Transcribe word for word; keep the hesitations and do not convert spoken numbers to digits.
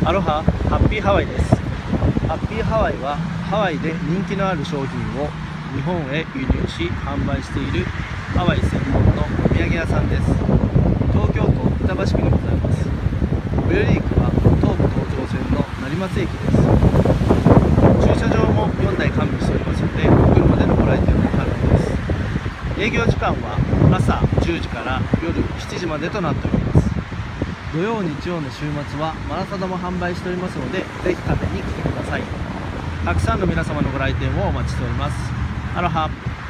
アロハ、ハッピーハワイです。ハッピーハワイはハワイで人気のある商品を日本へ輸入し販売しているハワイ専門のお土産屋さんです。東京都板橋区にございます。最寄り駅は東武東上線の成松駅です。駐車場もよんだい完備しておりますので、お車でのご来店も可能です。営業時間は朝じゅうじから夜しちじまでとなっております。土曜日曜の週末はマラサダも販売しておりますので、ぜひ食べに来てください。たくさんの皆様のご来店をお待ちしております。アロハ。